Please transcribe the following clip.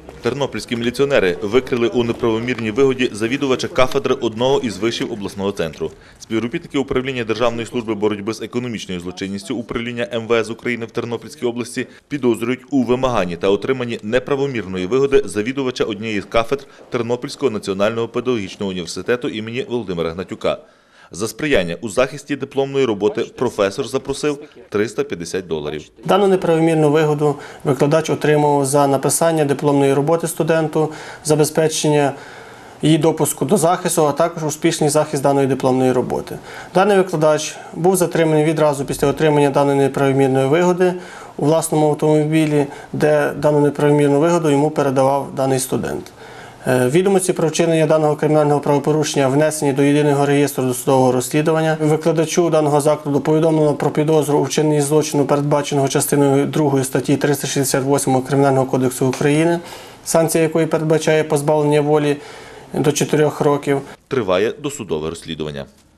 Тернопільські міліціонери викрили у неправомірній вигоді завідувача кафедри одного із вишів обласного центру. Співробітники управління Державної служби боротьби з економічною злочинністю управління МВС України в Тернопільській області підозрюють у вимаганні та отриманні неправомірної вигоди завідувача однієї з кафедр Тернопільського національного педагогічного університету імені Володимира Гнатюка. За сприяння у захисті дипломної роботи професор запросив $350. Дану неправомірну вигоду викладач отримав за написання дипломної роботи студенту, забезпечення її допуску до захисту, а також успішний захист даної дипломної роботи. Даний викладач був затриманий відразу після отримання даної неправомірної вигоди у власному автомобілі, де дану неправомірну вигоду йому передавав даний студент. Відомості про вчинення даного кримінального правопорушення внесені до єдиного реєстру досудового розслідування. Викладачу даного закладу повідомлено про підозру у вчиненні злочину, передбаченого частиною 2 статті 368 Кримінального кодексу України, санкція якої передбачає позбавлення волі до 4 років. Триває досудове розслідування.